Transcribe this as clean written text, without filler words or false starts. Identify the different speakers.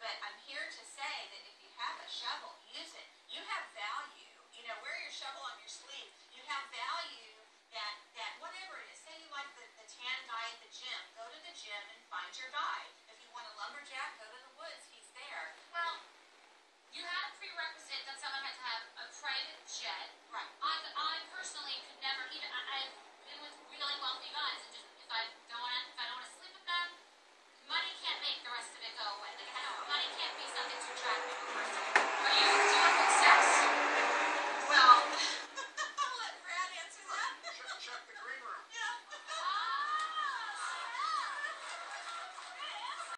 Speaker 1: But I'm here to say that if you have a shovel, use it. You have value. You know, wear your shovel on your sleeve. You have value that whatever it is. Say you like the tan guy at the gym. Go to the gym and find your guy. If you want a lumberjack, go to the woods. He's there.
Speaker 2: Well, you had a prerequisite that someone had to have a private jet.
Speaker 1: Right.
Speaker 2: I personally could never even. I've been with really wealthy guys, and just if I don't want to sleep